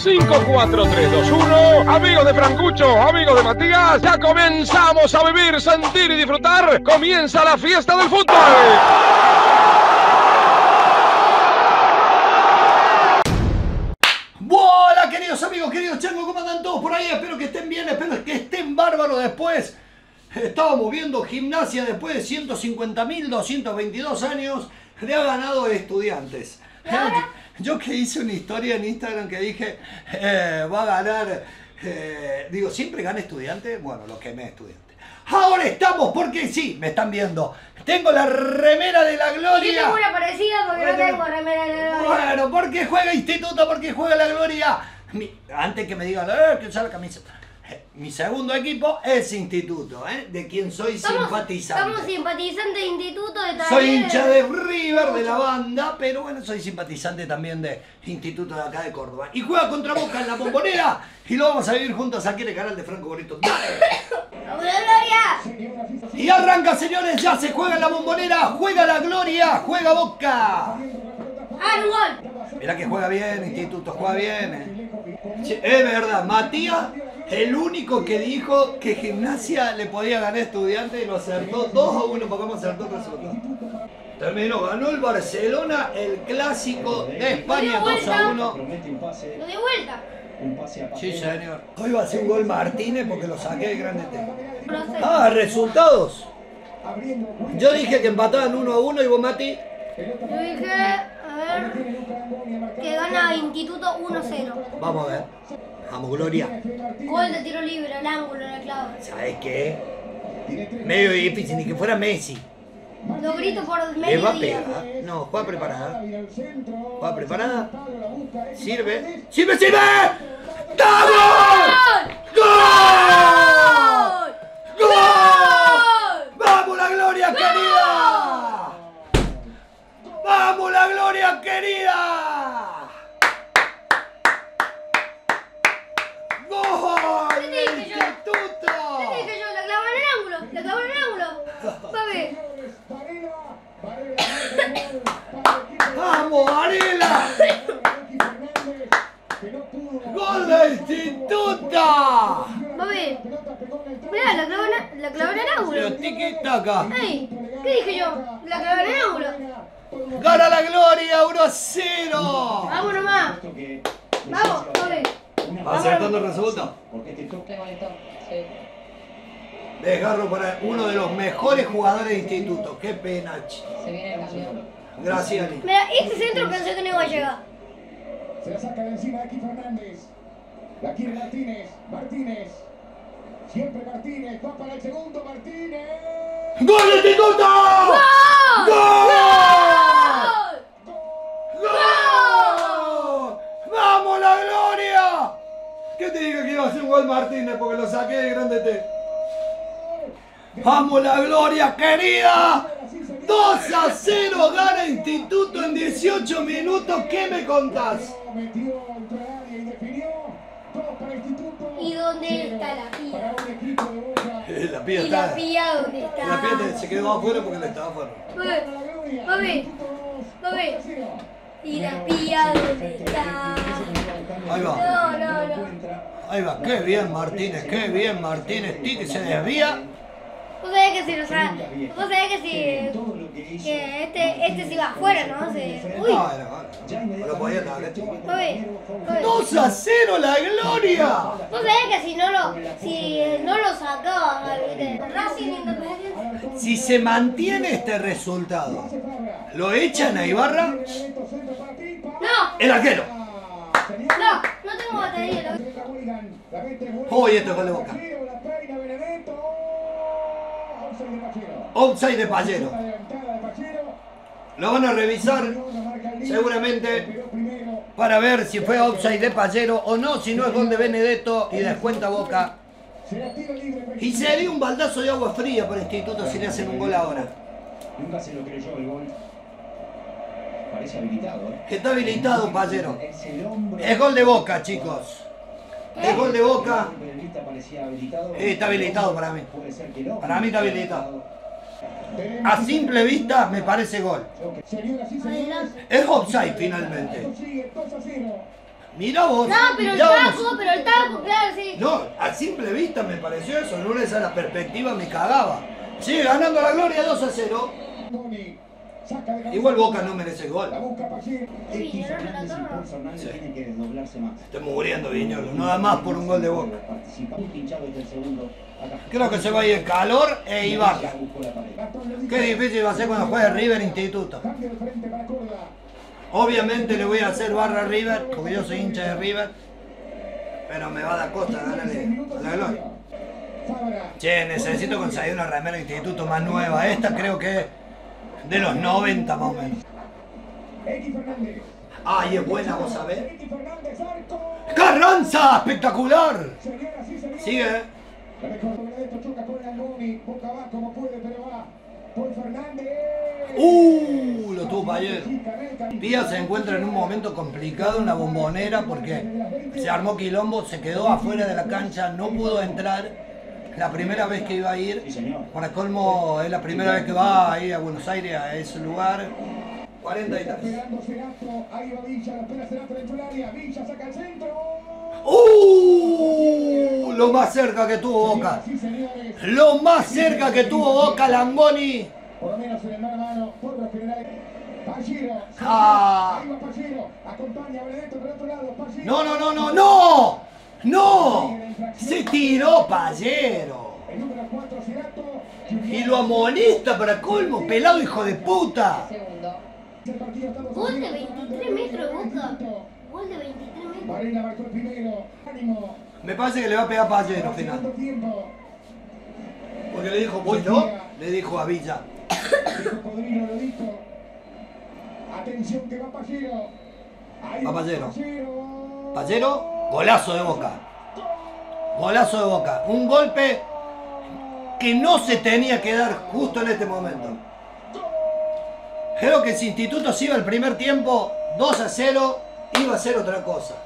5, 4, 3, 2, 1. Amigos de Francucho, amigos de Matías, ya comenzamos a vivir, sentir y disfrutar. Comienza la fiesta del fútbol. Hola queridos amigos, queridos changos, ¿cómo andan todos por ahí? Espero que estén bien, espero que estén bárbaros después. Estábamos viendo Gimnasia después de 150.222 años de ha ganado Estudiantes. Yo que hice una historia en Instagram que dije, va a ganar, digo, ¿siempre gana Estudiantes? Bueno, lo quemé Estudiantes. Ahora estamos, porque sí, me están viendo. Tengo la remera de la gloria. Yo tengo una parecida porque no tengo remera de la gloria. Bueno, porque juega Instituto, porque juega la gloria. Antes que me digan, que usa la camisa. Mi segundo equipo es Instituto, de quien soy simpatizante. Somos simpatizantes de Instituto de Talleres. Soy hincha de River, de la banda, pero bueno, soy simpatizante también de Instituto de acá de Córdoba. Y juega contra Boca en la Bombonera y lo vamos a vivir juntos aquí en el canal de Franco Bonito. ¡Dale! ¡Vamos la gloria! Y arranca, señores, ya se juega en la Bombonera, juega la gloria, juega Boca. ¡Ah, un gol! Mirá que juega bien, Instituto, juega bien. Sí, es verdad, Matías, el único que dijo que Gimnasia le podía ganar a Estudiantes y lo acertó 2-1, porque me acertó el resultado. Terminó, ganó el Barcelona el clásico de España 2-1. ¡Lo de vuelta! Sí, señor. Hoy va a ser un gol Martínez porque lo saqué de Grande T. No sé. Ah, resultados. Yo dije que empataban 1-1 y vos, Mati. Yo dije, a ver, que gana Instituto 1-0. Vamos a ver. Vamos, Gloria. Gol de tiro libre, al ángulo, en la clave. ¿Sabes qué? Medio difícil, ni que fuera Messi. Lo grito por ¿Le va a mediodía. pegar? No, juega preparada. Juega preparada. Sirve. ¡Sirve, sirve! ¡Vamos! ¡Gol! ¡Gol! ¡Vamos la gloria querida! ¡Vamos la gloria querida! ¡Gol! ¿Qué te dije yo? ¡Instituto! ¿Qué dije yo? La clavo en el ángulo. La clavo en el ángulo. Papi. ¡Vamos, Varela! ¡Gol de Instituto! Papi. Mirá, la clavo en el ángulo. Pero tiki-taka. ¡Ey! ¿Qué dije yo? La clavo en el ángulo. ¡Gana la gloria! ¡1-0! Vamos nomás. Vamos, papi. ¿Va acertando el resultado? Desgarro para uno de los mejores jugadores de Instituto. ¡Qué pena! Se viene el camión. Gracias, Ali. Mira, este centro pensé que no iba a llegar. Se la saca de encima aquí Fernández. La quiere Martínez. Martínez. Siempre Martínez. Va para el segundo. Martínez. ¡Gol de Instituto! ¡Gol! ¡Gol! ¡Gol! ¡Gol! ¡Vamos la gloria! ¿Qué te dije que iba a hacer un gol Martínez? Porque lo saqué de Grande T. ¡Vamos la gloria querida! 2-0 gana Instituto en 18 minutos. ¿Qué me contás? Metió entre área y definió. Dos para Instituto. ¿Y dónde está la Para pía? un equipo de Boca. La pía ¿Y está. la pía dónde está? La pía se quedó afuera porque le estaba afuera. Papi, papi. ¿Y la pía dónde está? Ahí va. No. Ahí va. Qué bien Martínez. Qué bien Martínez. Tiki se desvía. Vos sabés que si lo sabes, vos sabés que si que este se va afuera, ¿no? Uy, No lo podía dar. papi. 2-0 la gloria. Vos sabés que si no lo sacaban al Racing Independiente. Si se mantiene este resultado, ¿lo echan a Ibarra? No, El arquero. no tengo batería. Uy, esto es gol de Boca. Offside de Pallero. Lo van a revisar seguramente para ver si fue offside de Pallero o no, si no es gol de Benedetto y descuenta Boca. Y se dio un baldazo de agua fría para Instituto si le hacen un gol ahora. Nunca se lo creyó el gol. Parece habilitado, Está habilitado Pallero. Es gol de Boca, chicos. Es gol de Boca. Está habilitado para mí. Para mí está habilitado. A simple vista me parece gol. Es offside finalmente. Mirá vos. No, pero el ya taco, vamos. claro, sí. No, a simple vista me pareció eso. En una de esas la perspectiva me cagaba. Sigue ganando la Gloria 2-0. Igual Boca no merece gol. X Fernández y Paul Fernández Sí. tienen que desdoblarse más. Estoy muriendo, Viñolo. No da más por un gol de Boca. Participa muy pinchado desde el segundo. Creo que se va a ir Calor e Ibarra. Qué difícil va a ser cuando juegue River Instituto. Cambio de frente para Córdoba. Obviamente le voy a hacer barra a River, porque yo soy hincha de River. Pero me va a dar costa ganarle a la Gloria. Fabra. Che, necesito conseguir una remera de Instituto más nueva. Esta creo que es de los 90 más o menos. X Fernández. Ay, es buena, vos sabés. X Fernández, arco. ¡Carranza! ¡Espectacular! Señoras y señores. Sigue. La mejor Benedetto choca con Langoni. Boca va como puede, pero va. Paul Fernández. Lo tuvo Payero. Pía se encuentra en un momento complicado en la Bombonera porque se armó quilombo, se quedó afuera de la cancha, no pudo entrar. La primera vez que iba a ir, para colmo es la primera vez que va a ir a Buenos Aires a ese lugar. 43. Pegando Cerato. Ahí va Villa. La espera Cerato dentro del área. Villa saca el centro. Lo más cerca que tuvo Boca. Sí, señores. Lo más cerca que tuvo Boca, Langoni. Por lo menos en el mano a mano, por lo general. Pallero. Ah. Ahí va Pallero. Acompaña a Benedetto por el otro lado. Pallero. No. ¡No! Se tiró Payero. El número 4, Cerato. Y lo amonesta para colmo, pelado hijo de puta. El partido está 2-0. Gol de 23 metros, Boca. Gol de 23 metros. Varela marcó el primero. Ánimo. Me parece que le va a pegar Payero al Segundo final. tiempo. Porque le dijo, voy yo, le dijo a Villa. Dijo Codrino, lo dijo. Atención que va Pallero. Ahí Va Pallero. Pallero. Payero, golazo de Boca. Golazo de Boca. Un golpe que no se tenía que dar justo en este momento. Creo que si Instituto se iba el primer tiempo 2-0, iba a ser otra cosa.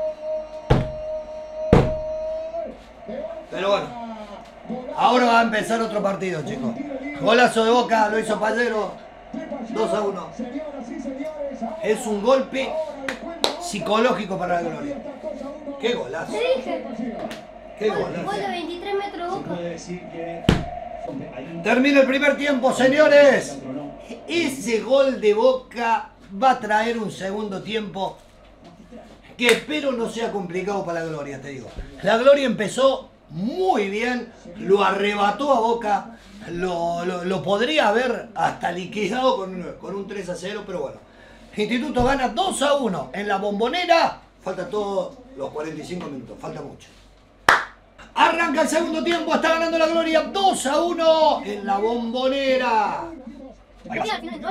Pero bueno, ahora va a empezar otro partido, chicos. Golazo de Boca, lo hizo Payero. 2-1. Es un golpe psicológico para la Gloria. ¡Qué golazo! Te dije. ¡Qué Gol de golazo! 23 metros, Boca. Puede decir que Termina el primer tiempo, señores. Ese gol de Boca va a traer un segundo tiempo que espero no sea complicado para la Gloria, te digo. La Gloria empezó muy bien, lo arrebató a Boca, lo podría haber hasta liquidado con un 3-0, pero bueno. Instituto gana 2-1 en la Bombonera. Falta todos los 45 minutos, falta mucho. Arranca el segundo tiempo, está ganando la Gloria 2-1 en la Bombonera. Ahí va.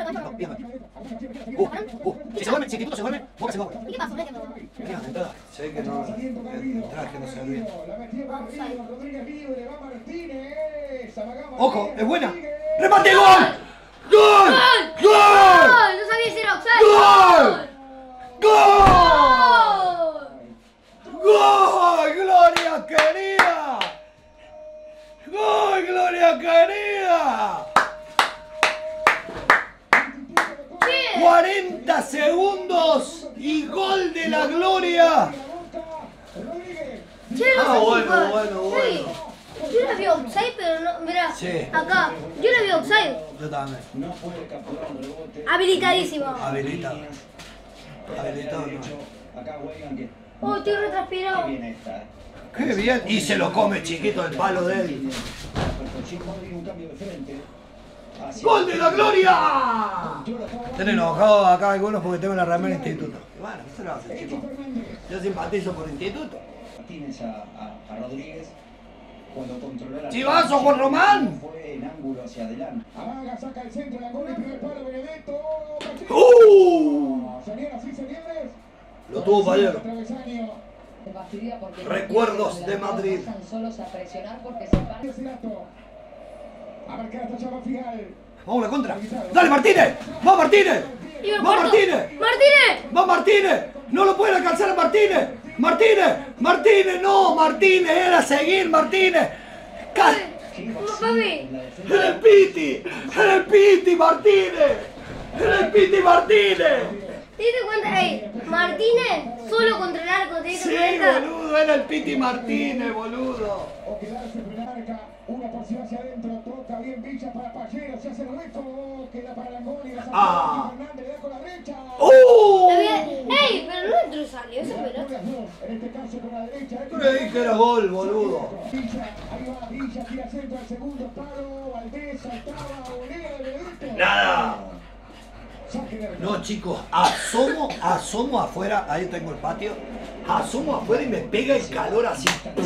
Si se vuelve, si Instituto se vuelve, Boca se vuelve. ¿Y qué pasó? Sé que no, el traje no se ve bien. la metió Rodríguez, Rodríguez libre, va Martínez. Amagaba Ojo, es buena. Rodríguez. ¡Remate gol! ¡Gol! ¡Gol! ¡Gol! No sabía si era offside. ¡Gol! ¡Gol! ¡Gol! ¡Gloria querida! ¡Gol, Gloria querida! 40 segundos y gol de la Gloria. Che, no Ah, sé si bueno, fue- bueno, sí. bueno. Yo la vi offside, pero no. Mirá, Sí. acá. Yo la vi offside. Yo también. No puede capturar un rebote. Habilitadísimo. Habilitado. Habilitado no. Acá juegan que. Oh, estoy retranspirado. Qué bien está. Qué bien. Y se lo come chiquito el palo de él. Jim Rodríguez, un cambio de frente. ¡Gol de la Gloria! Están enojados acá algunos porque tengo la remera de Instituto. Y bueno, ¿qué se lo hace, chicos? Yo simpatizo por Instituto. Martínez a Rodríguez. Cuando controló la. ¡Chivazo, Juan Román! Fue en ángulo hacia adelante. Amaga, saca el centro, la gol, primer palo, Benedetto. Señoras y señores. Lo tuvo Payero. Travesaño. Recuerdos de Madrid. Solos a presionar porque se van. Cerato. A marcar hasta Chava Figal. Vamos a la contra. ¡Dale, Martínez! ¡Va Martínez! Y el ¡Va cuarto. Martínez! ¡Martínez! ¡Va Martínez! ¡No lo pueden alcanzar a Martínez! ¡Martínez! ¡Martínez! ¡No! ¡Martínez! ¡Era seguir Martínez! Papi. ¡Era el Piti! ¡Era el Piti Martínez! ¡Era el Piti Martínez! ¿Te diste cuenta? Ey, Martínez solo contra el arco, ¿te diste Sí, cuenta? boludo, era el Piti Martínez, boludo. O quedarse Frenarca, una porción hacia adentro, toca bien Villa para Pallero, se hace el hueco, queda para Langoni, la saca Fernández, le da con la derecha. Está bien. Ey, pero no entró y salió esa pelota. En este caso con la derecha. Creí que era gol, boludo. Villa, ahí va Villa, tira centro al segundo palo, Valdés, saltaba, volea de Benedetto. Nada. Saque de No, chicos, asomo afuera, ahí tengo el patio, asomo afuera y me pega el calor así.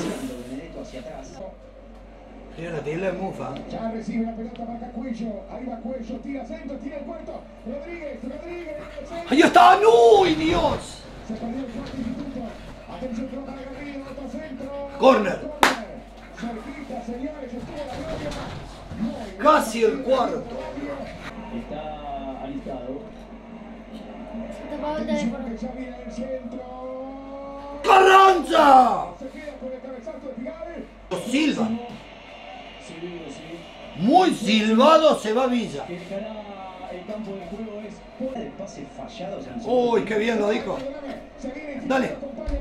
Mira, la tira de mufa. Ya recibe la pelota, marca Cuello, ahí va Cuello, tira centro, tira el puerto, Rodríguez, ¡Ahí está! ¡No! ¡Dios! se perdió el cuarto instituto, atención pelota de Garrido, otro centro. Corner. Cerquita, señores, estuvo la gloria. Muy bien. Casi el cuarto. Está alistado. Se tapaba el Atención teléfono. que ya viene el centro. ¡Carranza! Se queda con el cabezazo de Figal. Silva. Sí, sí. Muy silbado se va Villa. Que dejará el campo de juego es por el pase fallado. Uy, qué bien lo dijo. Dale.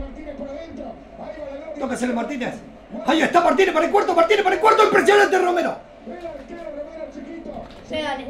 Tócasele Martínez. Ahí está Martínez para el cuarto, Martínez para el cuarto. Impresionante Romero. Pégale.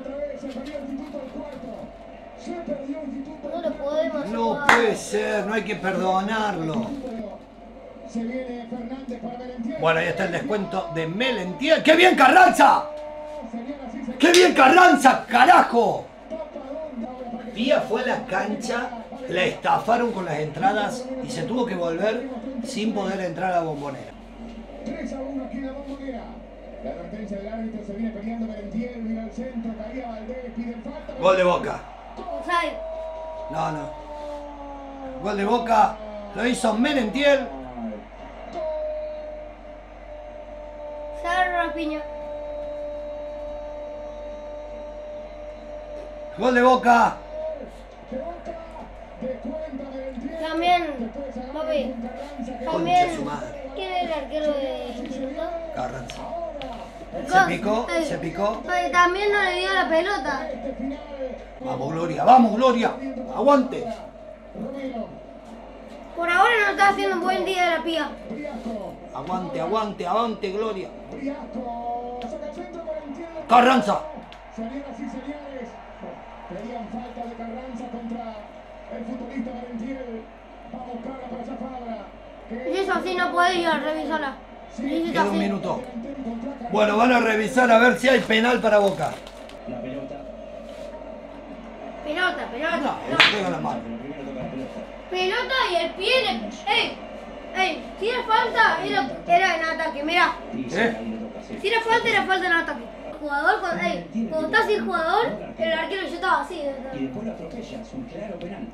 No lo podemos No jugar. puede ser, no hay que perdonarlo. Se viene Fernández para Merentiel. Bueno, ahí está el descuento de Merentiel. ¡Qué bien Carranza! ¡Qué bien Carranza, carajo! Vía fue a la cancha, la estafaron con las entradas y se tuvo que volver sin poder entrar a la Bombonera. 3-1 aquí en la Bombonera. La advertencia del árbitro, se viene peleando Merentiel, mira al centro, caía Valdés, piden falta. Gol de Boca. Offside. No, no. Gol de Boca lo hizo Merentiel. Se agarró Rapiña. Gol de Boca. También, papi. Concha También. su madre. ¿Quién es el arquero de Instituto? Carranza. Go- Se picó. Ay, también no le dio la pelota. Vamos, Gloria, vamos, Gloria. Aguante. Por ahora no está haciendo un buen día de la pía. Aguante, aguante, aguante, Gloria. Briasco, saca el centro Merentiel. Carranza. Señoras y señores, pedían falta de Carranza contra el futbolista Merentiel. Va a buscarla para esa Fabra. Y eso así no puede ir a revisarla. Dice Queda un así. minuto. Bueno, van a revisar a ver si hay penal para Boca. La pelota. Pelota, pelota. No, pelota. eso pega la mano. Pero primero toca la pelota. Pelota y el pie le... ¡Ey! ¡Ey! Si era falta, era en ataque, mirá. Y sí, ¿Eh? ahí le toca, sí. Si era falta en ataque. El jugador, cuando está sin jugador, el arquero yo estaba así. Y después lo atropella, es un claro penal.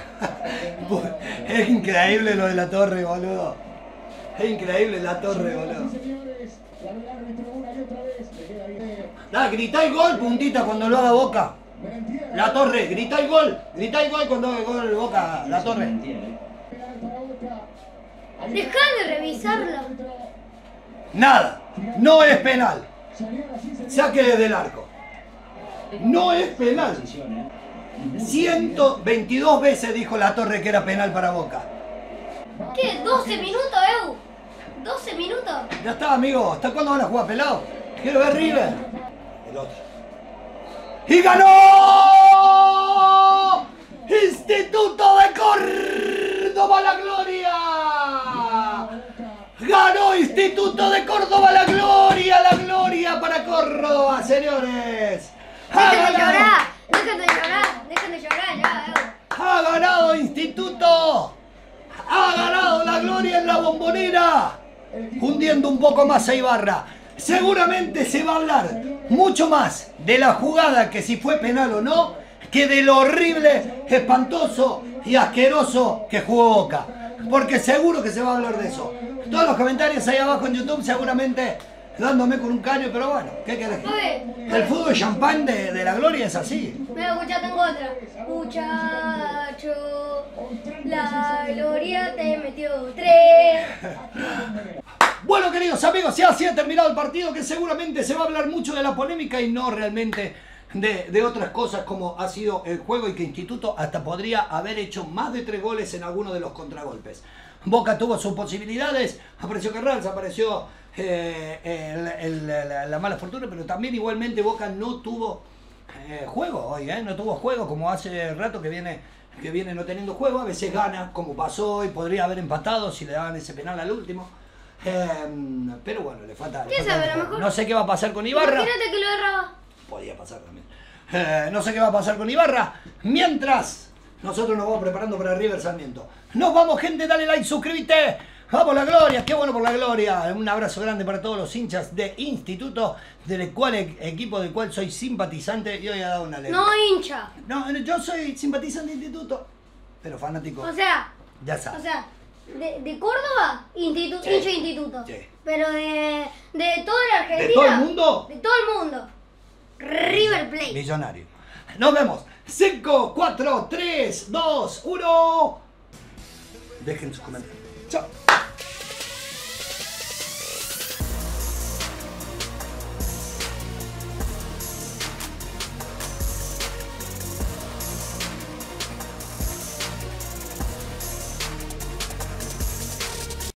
Es increíble lo de la torre, boludo. Es increíble la torre, boludo. Señores, la del árbitro una y otra vez. Le queda bien. Dale, gritá el gol, puntita, cuando lo haga Boca. Merentiel. La torre, gritá el gol. Gritá el gol cuando haga el gol de Boca, la torre. Entiende. Penal para Boca. Ahí Dejá de revisarla. Nada, no es penal. Señoras y señores. Saque desde el arco. No es penal. Posición, ¿eh? 122 veces dijo la torre que era penal para Boca. ¿Qué? 12 minutos, Eu. 12 minutos. Ya está, amigo. ¿Hasta cuándo van a jugar pelado? Quiero ver River. El otro. ¡Y ganó! ¡Instituto de Córdoba la Gloria! ¡Ganó Instituto de Córdoba la Gloria! ¡La Gloria para Córdoba, señores! ¡Ha Dejen de ganado! llorar. Dejen de llorar. Dejen de llorar ya, Eu. ¡Ha ganado Instituto! ¡Ha ganado la Gloria en la Bombonera! Hundiendo un poco más a Ibarra. Seguramente se va a hablar mucho más de la jugada, que si fue penal o no, que de lo horrible, espantoso y asqueroso que jugó Boca. Porque seguro que se va a hablar de eso. Todos los comentarios ahí abajo en YouTube, seguramente dándome con un caño, pero bueno, ¿qué querés? El fútbol champán de la Gloria es así. Mira, escucha, tengo otra. Muchacho, la Gloria te metió 3. Bueno, queridos amigos, ya así ha terminado el partido, que seguramente se va a hablar mucho de la polémica y no realmente de otras cosas como ha sido el juego y que Instituto hasta podría haber hecho más de 3 goles en alguno de los contragolpes. Boca tuvo sus posibilidades, apareció Carranza, apareció la mala fortuna, pero también igualmente Boca no tuvo juego hoy, no tuvo juego, como hace rato que viene no teniendo juego. A veces gana, como pasó hoy, podría haber empatado si le daban ese penal al último. Pero bueno, le falta. ¿Quién sabe? A lo mejor. No sé qué va a pasar con Ibarra. Imagínate que lo erraba. Podía pasar también. No sé qué va a pasar con Ibarra. Mientras, nosotros nos vamos preparando para River Sarmiento. Nos vamos, gente, dale like, suscríbete. Vamos, la Gloria, qué bueno por la Gloria. Un abrazo grande para todos los hinchas de Instituto, del cual equipo del cual soy simpatizante y hoy ha dado una ley. No hincha. No, yo soy simpatizante de Instituto, pero fanático. O sea, Ya sabes. de Córdoba, Sí. hincha de Instituto. Sí. Pero de toda la Argentina. ¿De todo el mundo? De todo el mundo. River Plate. Millonario. Nos vemos. 5, 4, 3, 2, 1. Dejen sus comentarios.